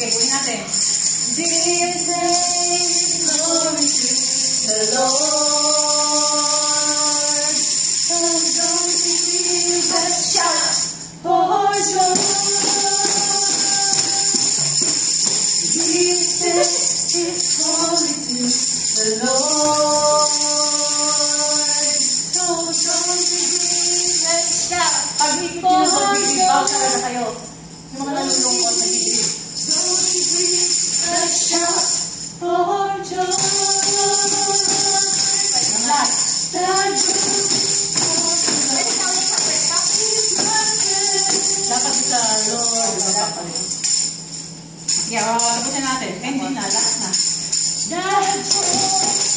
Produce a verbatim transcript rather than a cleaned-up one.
Okay, kunin natin. Give thanks, glory to the Lord. Oh, don't give a shout for joy. Give thanks, glory to the Lord. Oh, don't give a shout Pag ikot nyo sa bibig, bawa talaga kayo. Yung mga nalulungkot na bibig. Don't give a shout for joy. Last. Dapat sa Lord. Dapat. Yeah, tapusin natin. Hindi na, last na. That's all.